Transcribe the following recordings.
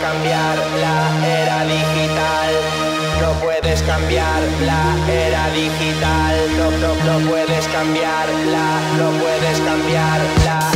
cambiar la era digital. No puedes cambiar la era digital. No puedes cambiarla, no puedes cambiarla.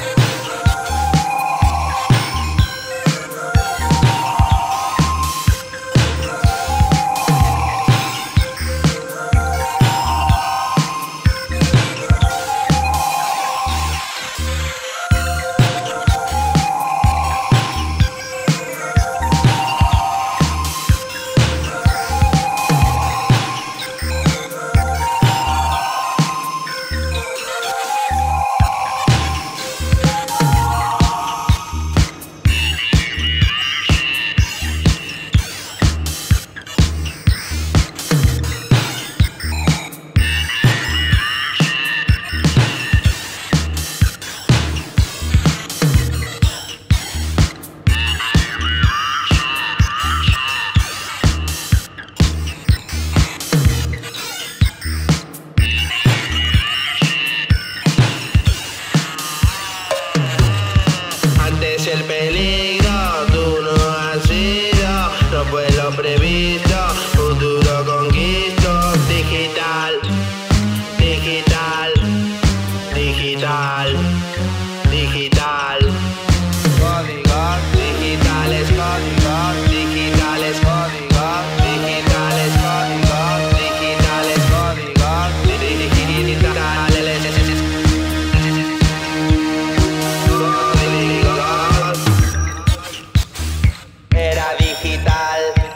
El peligro, tú no has sido, no fue lo previsto, futuro conquisto, digital, digital, digital, digital, códigos digitales, códigos digitales, códigos digitales, códigos digitales, códigos digitales. Era digital.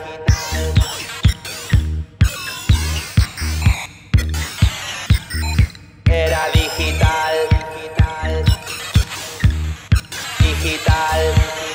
Era digital. Digital.